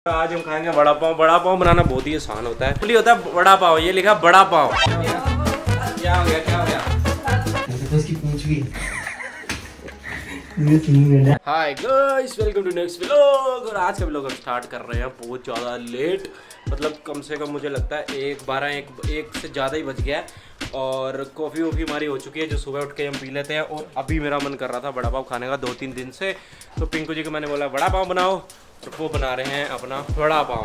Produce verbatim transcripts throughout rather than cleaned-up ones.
आज हम खाएंगे बड़ा पाव। बड़ा पाव बनाना बहुत ही आसान होता है। बोली होता है बड़ा पाव, ये लिखा बड़ा पाव। क्या हो गया क्या हो गया? उसकी पूंछ भी। Hi guys, welcome to next vlog. और आज का व्लॉग हम स्टार्ट कर रहे हैं बहुत ज़्यादा लेट, मतलब कम से कम मुझे लगता है एक बारह एक एक से ज़्यादा ही बज गया है। और कॉफ़ी वॉफ़ी हमारी हो चुकी है जो सुबह उठ के हम पी लेते हैं। और अभी मेरा मन कर रहा था बड़ा पाव खाने का दो तीन दिन से, तो पिंकू जी को मैंने बोला बड़ा पाव बनाओ, और वो बना रहे हैं अपना बड़ा पाव।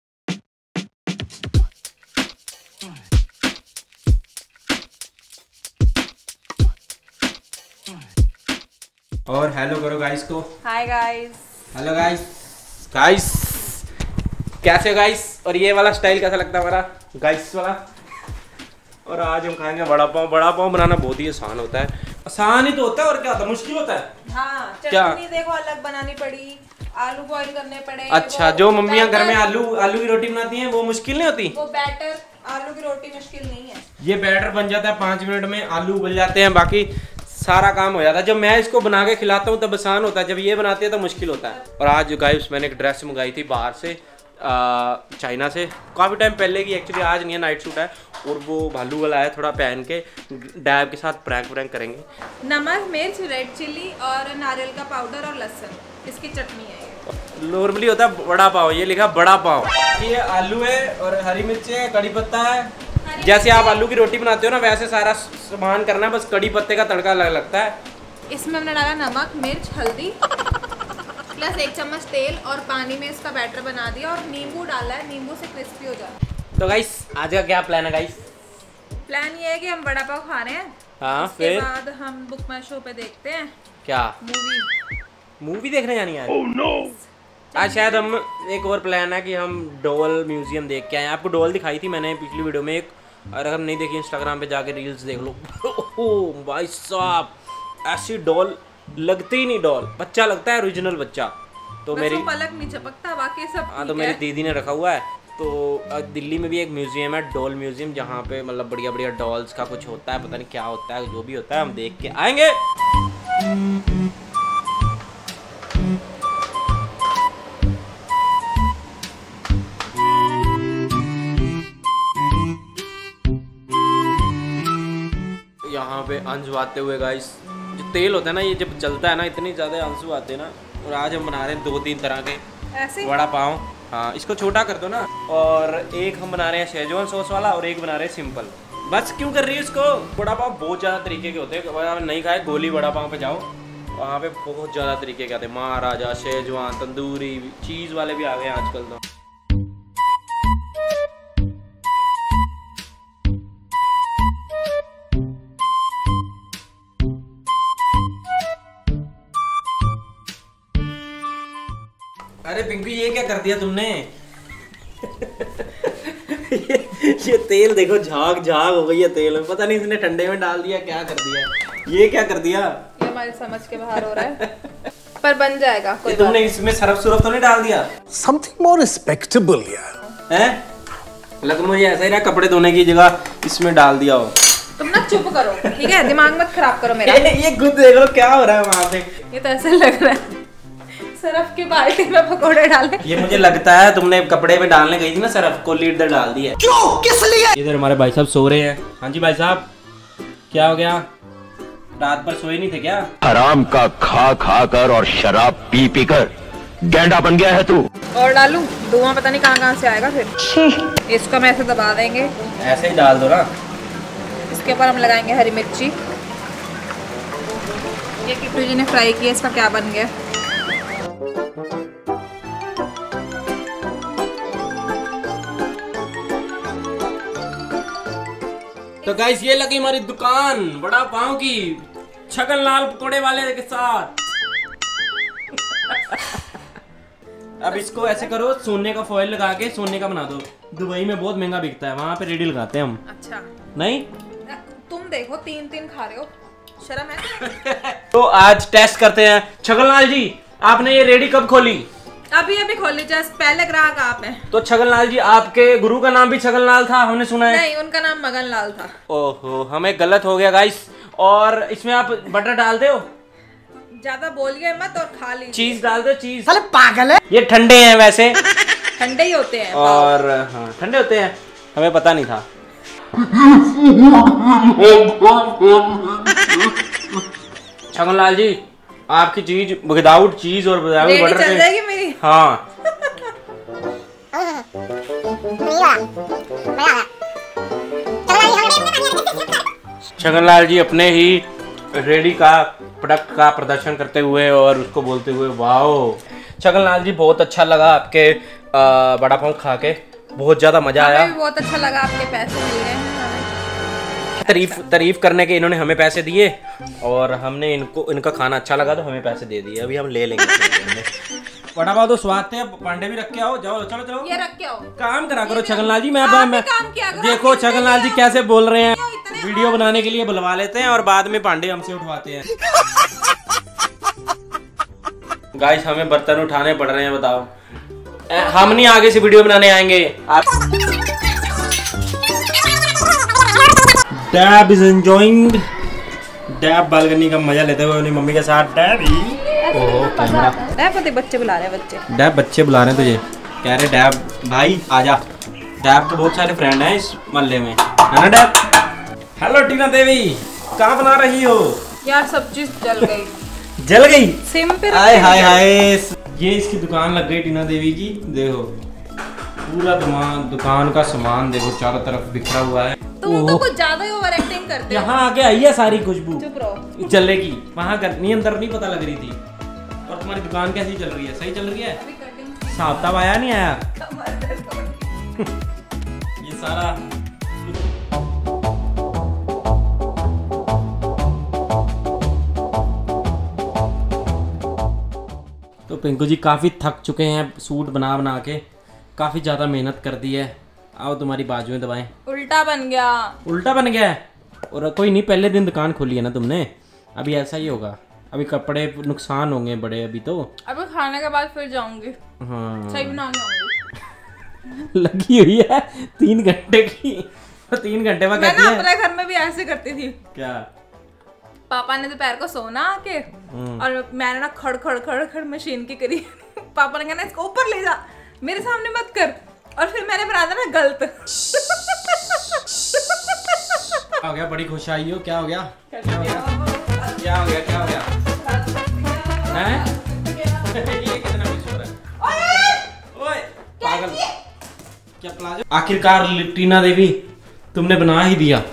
और हेलो करो गाइस को। Hi guys. Hello guys. Guys कैसे गाइस? और ये वाला स्टाइल कैसा लगता है हमारा गाइस वाला? और आज हम खाएंगे बड़ा पाव। बड़ा पाव बनाना बहुत ही आसान होता है। आसान ही तो होता है, और क्या होता है? मुश्किल होता है। हाँ, क्या? चटनी देखो अलग बनानी पड़ी, आलू बॉईल करने पड़े। अच्छा, जो मम्मियाँ घर में आलू आलू की रोटी बनाती हैं वो मुश्किल नहीं होती? वो बैटर आलू की रोटी मुश्किल नहीं है। ये बैटर बन जाता है पाँच मिनट में, आलू उबल जाते हैं, बाकी सारा काम हो जाता है। जब मैं इसको बना के खिलाता हूँ तब आसान होता है, जब ये बनाते हैं तो मुश्किल होता है। और आज गाइस मैंने एक ड्रेस मंगाई थी बाहर से, चाइना से, काफ़ी टाइम पहले की एक्चुअली। आज नहीं है, नाइट सूट है, और वो भालू वाला है, थोड़ा पहन के डैब के साथ प्रैंक व्रैंक करेंगे। नमक, मिर्च, रेड चिल्ली और नारियल का पाउडर और लहसुन, इसकी चटनी है। नॉर्मली होता है बड़ा पाव, ये लिखा बड़ा पाव। ये आलू है और हरी मिर्च है, कड़ी पत्ता है। जैसे आप आलू की रोटी बनाते हो ना, वैसे सारा सामान करना है, बस कड़ी पत्ते का तड़का लग लगता है। इसमें हमने डाला नमक, मिर्च, हल्दी प्लस एक चम्मच तेल और पानी में इसका बैटर बना दिया, और नींबू डाला है, नींबू से क्रिस्पी हो जाए। तो गाइस आज का क्या प्लान है गाइस? प्लान ये है कि हम बड़ा पाव खा रहे हैं। हाँ, उसके फिर बाद हम बुक माई शो पे देखते हैं क्या मूवी। मूवी देखने जानी है? oh, no. आज शायद हम एक और प्लान है कि हम डॉल म्यूजियम देख के आए। आपको डॉल दिखाई थी मैंने पिछली वीडियो में एक, और अगर नहीं देखी इंस्टाग्राम पे जाके रील्स देख लो। ओह भाई साहब, ऐसी डॉल लगती ही नहीं, डॉल बच्चा लगता है, ओरिजिनल बच्चा। तो मेरी पलक नहीं झपकता, बाकी सब हाँ, तो मेरी दीदी ने रखा हुआ है। तो दिल्ली में भी एक म्यूजियम है, डॉल म्यूजियम, जहाँ पे मतलब बढ़िया बढ़िया डॉल्स का कुछ होता है, पता नहीं क्या होता है, जो भी होता है हम देख के आएंगे। यहाँ पे आंसू आते हुए गाइस, जो तेल होता है ना, ये जब जलता है ना, इतनी ज़्यादा आंसू आते हैं ना। और आज हम बना रहे हैं दो तीन तरह के ऐसे बड़ा पाव। हाँ, इसको छोटा कर दो ना। और एक हम बना रहे हैं शेजवान सॉस वाला, और एक बना रहे हैं सिंपल। बस क्यों कर रही है इसको? बड़ा पाव बहुत ज़्यादा तरीके के होते हैं। अगर आप नहीं खाए, गोली बड़ा पाव पे जाओ, वहाँ पे बहुत ज़्यादा तरीके के आते हैं। महाराजा, शेजवान, तंदूरी, चीज़ वाले भी आ गए हैं आजकल तो। अरे पिंकू, ये क्या कर दिया तुमने? ये, ये तेल देखो, झाग झाग हो गई है तेल में। पता नहीं इसने ठंडे में डाल दिया, क्या कर दिया? ये क्या कर दिया? ये हमारी समझ के बाहर हो रहा है, पर बन जाएगा। कोई तुमने इसमें सरफ सुरफ तो नहीं डाल दिया? Something more respectable यार। हैं? लग मुझे ऐसा ही रहा, कपड़े धोने की जगह इसमें डाल दिया हो। तुम ना चुप करो, ठीक है? दिमाग मत खराब करो मेरा। ये, ये खुद देख लो क्या हो रहा है वहाँ पे। ये तो ऐसे लग रहा है सरफ की बाल्टी में पकोड़े डाले। ये मुझे लगता है तुमने कपड़े में डालने गई थी ना सरफ को, लीडर डाल दिया। क्यों? किस लिए? इधर हमारे भाई साहब सो रहे हैं। हाँ जी भाई साहब, क्या हो गया? रात भर सोए नहीं थे क्या? हराम का खा खा कर और शराब पी पी कर गैंडा बन गया है तू। और डालूं? धुआं पता नहीं कहाँ कहाँ से आएगा फिर। इसको हम ऐसे दबा देंगे, ऐसे ही डाल दो ना। इसके ऊपर हम लगाएंगे हरी मिर्ची। ये किट्टू जी ने फ्राई किया, इसका क्या बन गया? तो गाइस ये लगी हमारी दुकान बड़ा पाव की, छगन लाल पकोड़े वाले के साथ। अब इसको ऐसे करो, सोने का फॉइल लगा के सोने का बना दो। दुबई में बहुत महंगा बिकता है, वहाँ पे रेडी लगाते हैं हम। अच्छा नहीं, तुम देखो तीन तीन खा रहे हो, शर्म है? तो आज टेस्ट करते हैं। छगनलाल जी, आपने ये रेडी कब खोली? अभी अभी खोली, जस्ट पहले ग्राहक आप हैं। तो छगनलाल जी, आपके गुरु का नाम भी छगनलाल था, हमने सुना है। नहीं, उनका नाम मगनलाल था। ओहो, हमें गलत हो गया गाइस। और इसमें आप बटर डाल दो, ज्यादा बोलिए मत और खा लीजिए। चीज डाल दो, चीज। साले पागल है। ये ठंडे हैं वैसे। ठंडे ही होते हैं और हाँ ठंडे होते हैं, हमें पता नहीं था। छगनलाल जी आपकी चीज विदाउट चीज और विदाउट बटर चल जाएगी मेरी। हाँ छगनलाल जी अपने ही रेडी का प्रोडक्ट का प्रदर्शन करते हुए और उसको बोलते हुए वाओ। छगनलाल जी बहुत अच्छा लगा आपके बड़ा पाव खा के, बहुत ज्यादा मजा आया। भी बहुत अच्छा लगा, आपके पैसे मिल गए हैं। तारीफ तारीफ करने के इन्होंने हमें पैसे दिए और हमने इनको इनका खाना अच्छा लगा तो हमें पैसे दे दिए, अभी हम ले लेंगे। बड़ा पाव तो स्वाद थे, पांडे भी रख के आओ, जाओ चलो चलो ये रख के आओ। काम करा करो छगनलाल जी। मैं, आप मैं काम किया करो। देखो छगनलाल जी कैसे बोल रहे हैं, इतने वीडियो बनाने के लिए बुलवा लेते हैं और बाद में पांडे हमसे उठवाते हैं। गाइस हमें बर्तन उठाने पड़ रहे हैं, बताओ हम नहीं आगे से वीडियो बनाने आएंगे। आप Dab is enjoying, Dab balcony का मजा लेते हुए अपनी मम्मी के साथ। डैबी ओह कैमरा, डैब बच्चे बुला रहे हैं, बच्चे डैब बच्चे बुला रहे हैं तुझे, कह रहे डैब भाई आजा। डैब के बहुत सारे फ्रेंड हैं इस मोहल्ले में, है ना डैब? हेलो टीना देवी, कहाँ बना रही हो? यार सब्जी जल गई। जल गई? सिम पे हाय हाय हाय, ये इसकी दुकान लग गई टीना देवी की। देखो पूरा दुकान दुकान का सामान देखो चारों तरफ बिखरा हुआ है। तुम तो कुछ ज्यादा ही ओवर एक्टिंग करते हो। यहाँ आके आई है सारी खुशबू, चुप रहो। चलेगी वहाँ करनी, अंदर नहीं पता लग रही थी। और तुम्हारी दुकान कैसी चल रही है? सही चल रही है? साहब तब आया नहीं आया? ये सारा तो पिंकू जी काफ़ी थक चुके हैं सूट बना बना के, काफ़ी ज़्यादा मेहनत कर दी है। आओ तुम्हारी बाजुएं दबाएं। उल्टा बन गया। उल्टा बन गया है? और कोई नहीं, पहले दिन दुकान खोली है ना तुमने, अभी ऐसा ही होगा। अभी कपड़े नुकसान होंगे बड़े अभी तो। अभी खाने के बाद फिर जाऊंगी। हाँ सही बनाने आऊंगी। लगी हुई है तीन घंटे की, तीन घंटे में कहती है। अपने घर में भी ऐसे करती थी। क्या? पापा ने दोपहर को सोना आके और मैंने ना खड़ खड़ खड़ खड़ मशीन की करी। पापा ने कहना इसको ऊपर ले जा, मेरे सामने मत कर, और फिर मैंने बना दिया ना गलत। क्या हो गया? बड़ी खुश आई हो, क्या हो गया? क्या हो गया? क्या हो गया? क्या हो गया? हैं? ये कितना मशहूर है? ओए पागल, क्या प्लाजो? आखिरकार टीना देवी तुमने बना ही दिया।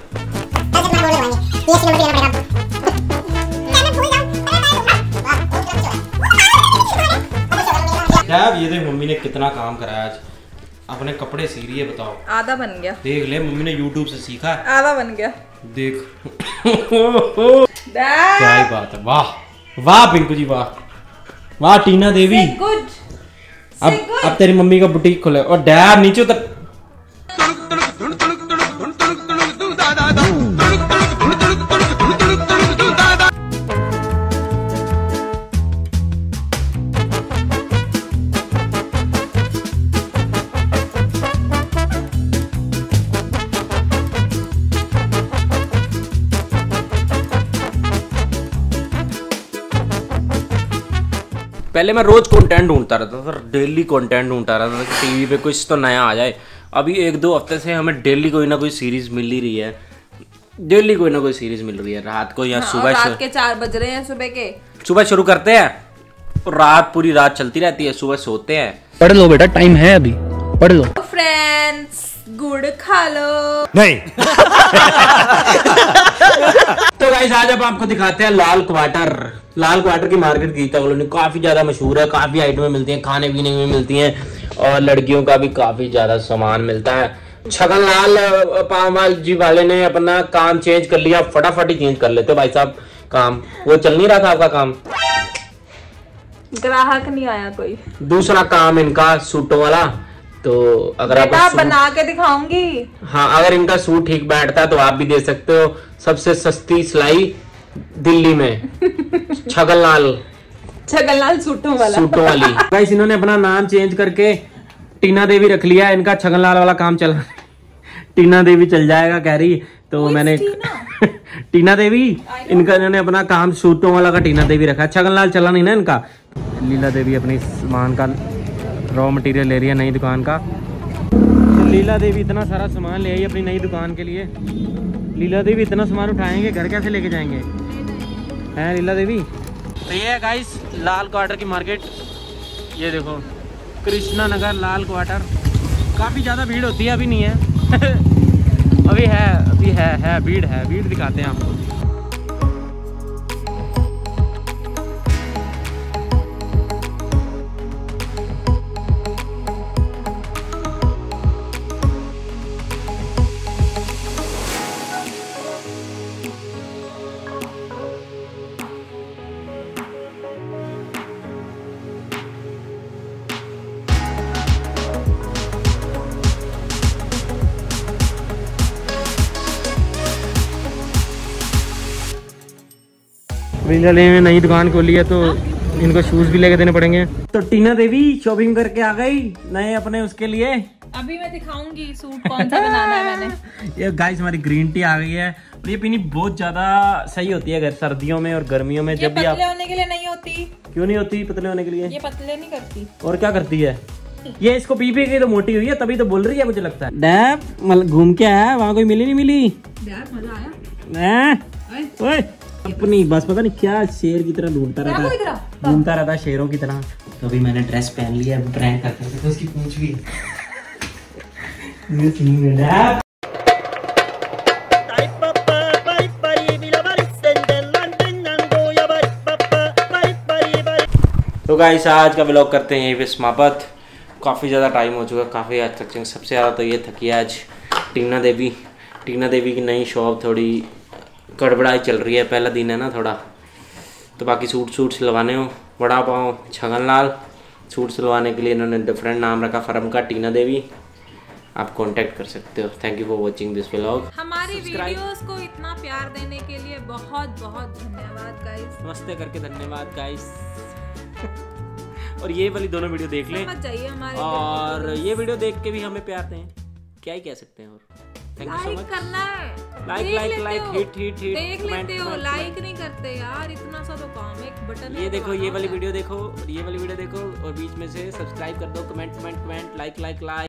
ये देख मम्मी ने कितना काम कराया आज, अपने कपड़े सी रही है, बताओ। आधा बन गया। देख ले मम्मी ने यूट्यूब से सीखा है। आधा बन गया देख। क्या ही बात है, वाह वाह पिंकू जी, वाह वाह टीना देवी। गुड। अब अब तेरी मम्मी का बुटीक खोले। और डैड नीचे उतर। पहले मैं रोज कंटेंट ढूंढता रहता था, डेली कंटेंट ढूंढता रहता था कि टीवी पे कुछ तो नया आ जाए। अभी एक दो हफ्ते से हमें डेली कोई ना कोई सीरीज मिल ही रही है, डेली कोई ना कोई सीरीज मिल रही है। रात को या हाँ, सुबह रात के चार बज रहे हैं सुबह के। सुबह शुरू करते हैं और रात पूरी रात चलती रहती है, सुबह सोते हैं। पढ़ लो बेटा, टाइम है अभी, पढ़ लो। फ्रेंड्स गुड़ खा लो। नहीं। तो गाइस आज अब आपको दिखाते हैं लाल क्वार्टर। लाल क्वार्टर की मार्केट गीता कॉलोनी काफी ज्यादा मशहूर है, काफी आइटमें मिलती हैं, खाने पीने में मिलती हैं और लड़कियों का भी काफी ज्यादा सामान मिलता है। छगनलाल पामाल जी वाले ने अपना काम चेंज कर लिया, फटाफट ही चेंज कर लेते भाई साहब काम। वो चल नहीं रहा था आपका काम, ग्राहक नहीं आया कोई। दूसरा काम इनका सूटों वाला। तो अगर आप बना के दिखाऊंगी। हाँ, अगर इनका सूट ठीक बैठता है तो आप भी दे सकते हो। सबसे सस्ती सिलाई दिल्ली में, छगनलाल छगनलाल सूटों वाला सूटों वाली। गाइस इन्होंने अपना नाम चेंज करके टीना देवी रख लिया, इनका छगनलाल वाला काम चल रहा है। टीना देवी चल जाएगा कह रही, तो मैंने टीना देवी, इनका इन्होंने अपना काम सूटों वाला का टीना देवी रखा। छगनलाल चला नहीं ना इनका। लीला देवी अपनी सामान का रॉ मटेरियल ले रही है नई दुकान का। तो लीला देवी इतना सारा सामान ले आई अपनी नई दुकान के लिए। लीला देवी इतना सामान उठाएंगे, घर कैसे लेके जाएंगे हैं लीला देवी? तो ये है गाइस लाल क्वार्टर की मार्केट। ये देखो कृष्णा नगर लाल क्वार्टर। काफ़ी ज़्यादा भीड़ होती है, अभी नहीं है अभी है अभी है है भीड़ है भीड़ दिखाते हैं आपको। लीला देवी में नई दुकान खोली है तो इनको शूज भी लेके देने पड़ेंगे। तो टीना देवी शॉपिंग करके आ गई नए अपने उसके लिए। अभी मैं दिखाऊंगी सूट कौन सा बनाना है मैंने। ये गाइस हमारी ग्रीन टी आ गई है और ये पीनी बहुत ज्यादा सही होती है सर्दियों में और गर्मियों में। जब भी आप पतले होने के लिए नहीं होती। क्यों नहीं होती पतले होने के लिए? ये पतले नहीं करती। और क्या करती है ये? इसको पी पी के तो मोटी हुई है, तभी तो बोल रही है मुझे लगता है। डैप मतलब घूम के आया, वहाँ कोई मिली नहीं मिली यार, मजा आया। ओए अपनी बस पता नहीं क्या शेर की तरह ढूंढता रहता घूमता रहता शेरों की तरह। तो अभी मैंने ड्रेस पहन लिया है, प्रैंक करते हैं तो उसकी पूंछ भी तो गाइस आज का व्लॉग करते हैं यहीं पे समाप्त। काफ़ी ज़्यादा टाइम हो चुका है, काफ़ी आज तक। सबसे ज़्यादा तो ये थकी आज टीना देवी। टीना देवी की नई शॉप थोड़ी गड़बड़ाई चल रही है, पहला दिन है ना थोड़ा। तो बाकी सूट सूट सिलवाने हो वड़ा पाव छगन लाल सूट सिलवाने के लिए इन्होंने डिफरेंट नाम रखा फर्म का, टीना देवी। आप कांटेक्ट कर सकते हो। Thank you for watching this vlog. हमारी वीडियोस को इतना प्यार देने के लिए बहुत बहुत धन्यवाद गाइस। नमस्ते करके धन्यवाद गाइस। और ये वाली दोनों वीडियो देख लें मत जाइए हमारे और ये वीडियो देख के भी हमें प्यार दें, क्या ही कह सकते हैं। और thank you so like much. करना है, like like like hit hit hit देख लेते हो, लाइक नहीं करते यार, इतना सा तो काम है, एक बटन ये देखो ये वाली वीडियो देखो और ये वाली वीडियो देखो और बीच में से सब्सक्राइब कर दो, comment comment comment like like like.